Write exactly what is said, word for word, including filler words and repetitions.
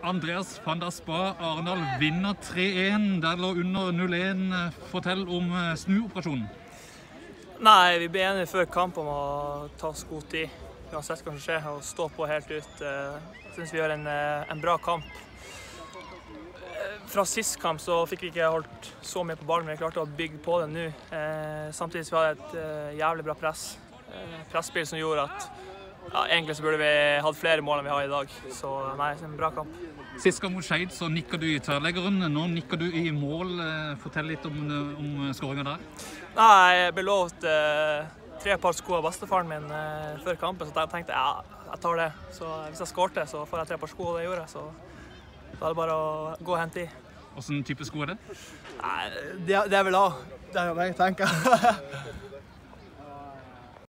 Andreas van der Spa, Arendal vinner tre en. Der lå under null en. Fortell om snuoperasjonen. Nei, vi ble enige før kamp om å ta oss god tid. Uansett hva som skjer, og stå på helt ut. Jeg synes vi gjør en, en bra kamp. Fra sist kamp så fikk vi ikke holdt så mye på ballen, men vi klarte å bygge på det nå. Samtidig så vi hadde et jævlig bra press. Presspill som gjorde at ja, egentlig så burde vi hatt flere mål enn vi har i dag. Så nei, det er en bra kamp. Sist gang mot Skeid så nikker du i tverrleggeren. Nå nikker du i mål. Fortell litt om, om skåringen der. Nei, jeg ble lovet eh, tre par sko av bestefaren min eh, før kampen, så jeg tenkte ja, jeg tar det. Så hvis jeg skårte, så får jeg tre par sko, og det gjorde jeg. Så da er det bare å gå og hente i. Hvilken type sko er det? Nei, det, det jeg vil ha. Det er jo det jeg tenker.